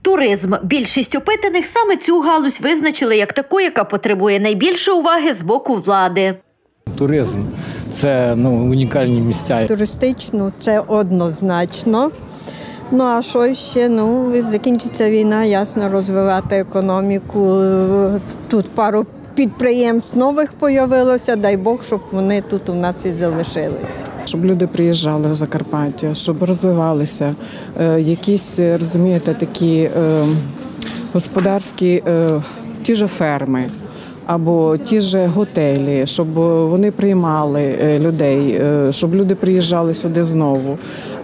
Туризм. Більшість опитаних саме цю галузь визначили як таку, яка потребує найбільше уваги з боку влади. Туризм – це унікальні місця. Туристично – це однозначно. Ну а що ще? Закінчиться війна, ясно, розвивати економіку. Тут пару підприємств нових з'явилося, дай Бог, щоб вони тут у нас і залишилися. Щоб люди приїжджали в Закарпаття, щоб розвивалися, якісь, розумієте, такі господарські, ті ж ферми або ті ж готелі, щоб вони приймали людей, щоб люди приїжджали сюди знову,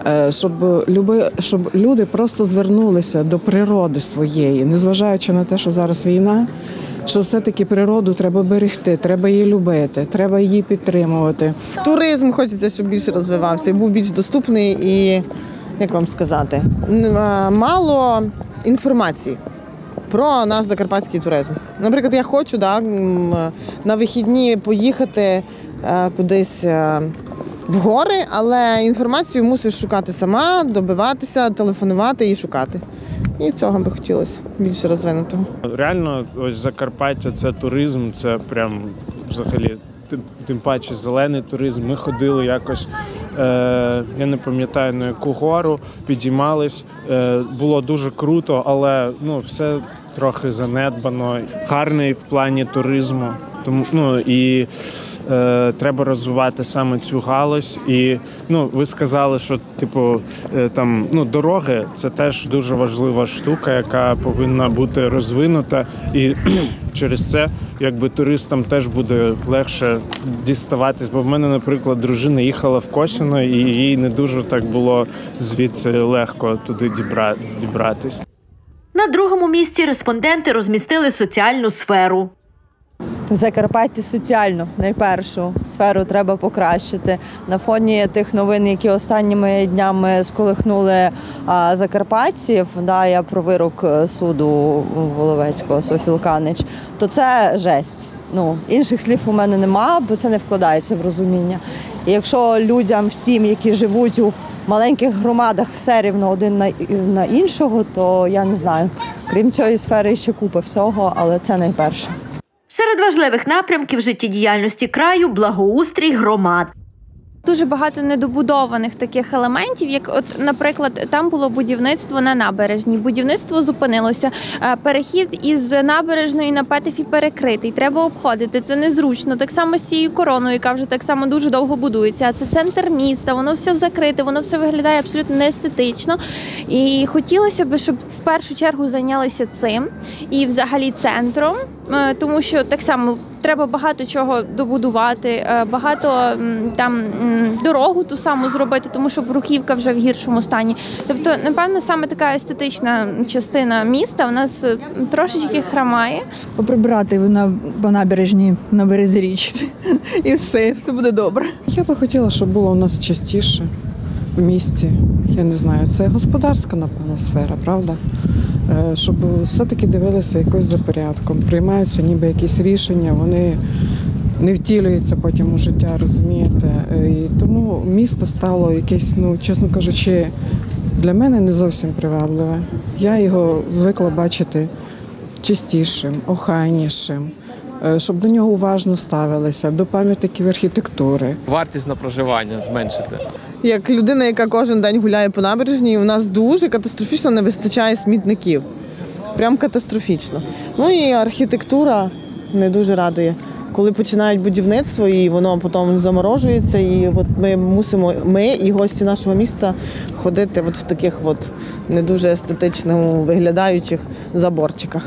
щоб люди просто звернулися до природи своєї, незважаючи на те, що зараз війна, що все-таки природу треба берегти, треба її любити, треба її підтримувати. Туризм хочеться, щоб більше розвивався і був більш доступний і, як вам сказати, мало інформації про наш закарпатський туризм. Наприклад, я хочу на вихідні поїхати кудись в гори, але інформацію мусиш шукати сама, добиватися, телефонувати і шукати. І цього би хотілося більше розвинутого. Реально, ось Закарпаття – це туризм, це прям взагалі, тим паче зелений туризм. Ми ходили якось, я не пам'ятаю на яку гору, підіймались, було дуже круто, але все трохи занедбано, гарний в плані туризму. Тому і треба розвивати саме цю галузь. І ви сказали, що дороги це теж дуже важлива штука, яка повинна бути розвинута. І через це туристам теж буде легше діставатись. Бо в мене, наприклад, дружина їхала в Косино, і їй не дуже так було звідси легко туди дібратись. На другому місці респонденти розмістили соціальну сферу. В Закарпатті соціальну, найпершу сферу треба покращити. На фоні тих новин, які останніми днями сколихнули закарпатців, я про вирок суду Воловецького, Софії Луканич, то це жесть. Інших слів у мене нема, бо це не вкладається в розуміння. І якщо людям всім, які живуть у маленьких громадах, все рівно один на іншого, то я не знаю. Крім цієї сфери ще купа всього, але це найперше. Серед важливих напрямків життєдіяльності краю – благоустрій громад. Дуже багато недобудованих таких елементів, як, наприклад, там було будівництво на набережній. Будівництво зупинилося. Перехід із набережної на Петефі перекритий. Треба обходити. Це незручно. Так само з цією короною, яка вже так само дуже довго будується. А це центр міста, воно все закрите, воно все виглядає абсолютно неестетично. І хотілося б, щоб в першу чергу зайнялися цим і взагалі центром, тому що так само треба багато чого добудувати, багато там дорогу ту саму зробити, тому що Бруківка вже в гіршому стані. Тобто, напевно, саме така естетична частина міста у нас трошечки хромає. Поприбирати по набережній, на березі річки. І все буде добре. Я би хотіла, щоб було у нас частіше в місті. Я не знаю, це господарська, напевно, сфера, правда? Щоб все-таки дивилися якось за порядком. Приймаються ніби якісь рішення, вони не втілюються потім у життя, розумієте. І тому місто стало якесь, чесно кажучи, для мене не зовсім привабливе. Я його звикла бачити чистішим, охайнішим, щоб до нього уважно ставилися, до пам'ятників архітектури. Вартість на проживання зменшити. Як людина, яка кожен день гуляє по набережній, у нас дуже катастрофічно не вистачає смітників. Прям катастрофічно. І архітектура не дуже радує. Коли починають будівництво і воно потім заморожується, і ми і гості нашого міста ходити в таких не дуже естетично виглядаючих заборчиках.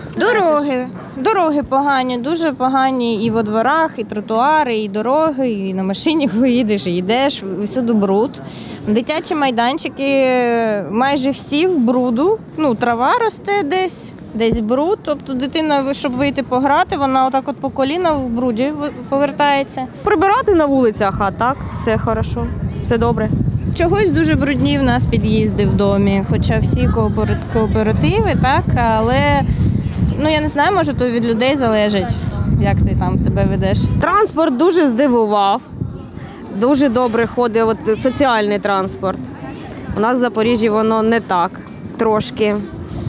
Дороги погані, дуже погані і во дворах, і тротуари, і дороги, і на машині, коли їдеш, і йдеш, всюди бруд. Дитячі майданчики майже всі в бруду, трава росте десь бруд, тобто дитина, щоб вийти пограти, вона отак по коліна в бруді повертається. Прибирати на вулицях, а так, все хорошо, все добре. Чогось дуже брудні в нас під'їзди в домі, хоча всі кооперативи, так, але, я не знаю, може то від людей залежить, як ти там себе ведеш. Транспорт дуже здивував, дуже добре ходить соціальний транспорт. У нас в Запоріжжі воно не так, трошки.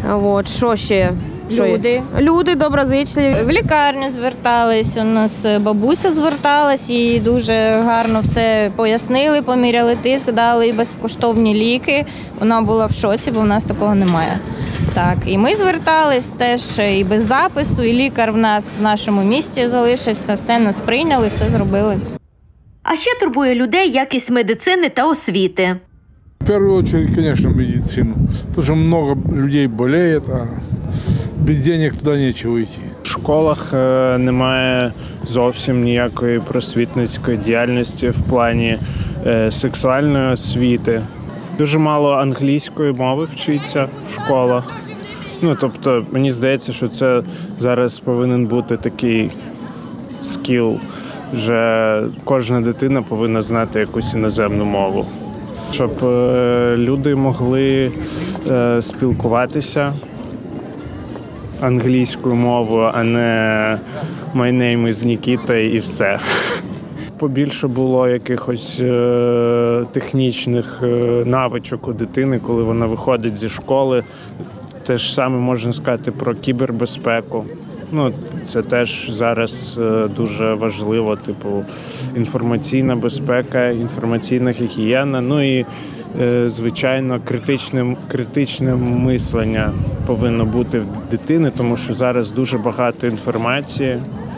От, що ще? Люди доброзичливі. В лікарню звертались, у нас бабуся зверталась і дуже гарно все пояснили, поміряли тиск, дали безкоштовні ліки. Вона була в шоці, бо в нас такого немає. Так, і ми звертались теж і без запису, і лікар в нас в нашому місті залишився, все нас прийняли, все зробили. А ще турбує людей якість медицини та освіти. В первую очередь, конечно, медицину, потому что много людей болеет, а без денег туда нечего идти. В школах немає зовсім ніякої просвітницької діяльності в плані сексуальної освіти. Дуже мало англійської мови вчиться в школах. Ну, тобто, мені здається, що це зараз повинен бути такий скіл. Вже кожна дитина повинна знати якусь іноземну мову, щоб люди могли спілкуватися англійською мовою, а не «My name is Nikita» і все. Побільше було якихось технічних навичок у дитини, коли вона виходить зі школи. Те ж саме можна сказати про кібербезпеку. Ну, це теж зараз дуже важливо, типу інформаційна безпека, інформаційна гігієна, ну і, звичайно, критичне мислення повинно бути в дитини, тому що зараз дуже багато інформації,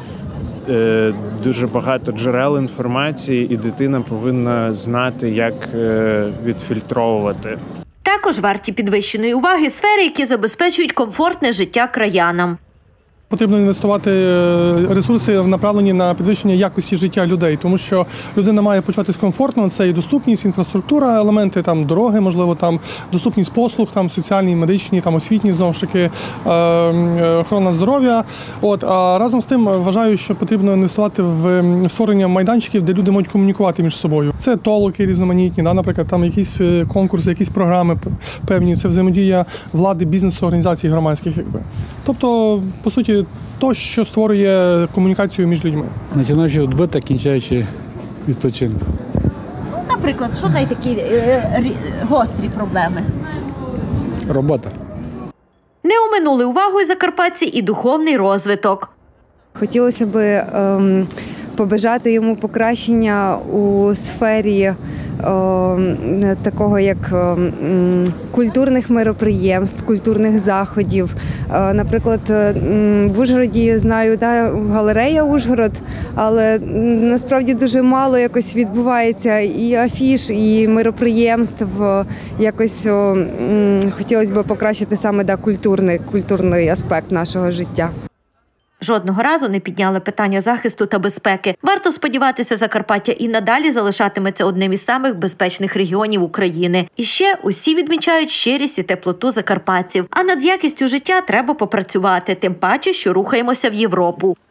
дуже багато джерел інформації, і дитина повинна знати, як відфільтровувати. Також варті підвищеної уваги сфери, які забезпечують комфортне життя краянам. Потрібно інвестувати ресурси, направлені на підвищення якості життя людей, тому що людина має почуватися комфортно, це і доступність, інфраструктура, елементи там дороги, можливо, там доступність послуг, там соціальні, медичні, там освітні, знову ж таки, охорона здоров'я. А разом з тим вважаю, що потрібно інвестувати в створення майданчиків, де люди можуть комунікувати між собою. Це толоки різноманітні, наприклад, там якісь конкурси, якісь програми певні, це взаємодія влади, бізнесу, організацій громадських, Тобто, по суті, то, що створює комунікацію між людьми. Починаючи від бита, кінчаючи відпочинку. Наприклад, що такі гострі проблеми? Робота. Не оминули увагою закарпатці і духовний розвиток. Хотілося б побажати йому покращення у сфері такого, як культурних мероприємств, культурних заходів. Наприклад, в Ужгороді, знаю, галерея Ужгород, але насправді дуже мало якось відбувається і афіш, і мероприємств. Якось хотілося б покращити саме культурний аспект нашого життя. Жодного разу не підняли питання захисту та безпеки. Варто сподіватися, Закарпаття і надалі залишатиметься одним із самих безпечних регіонів України. І ще усі відмічають щирість і теплоту закарпатців. А над якістю життя треба попрацювати, тим паче, що рухаємося в Європу.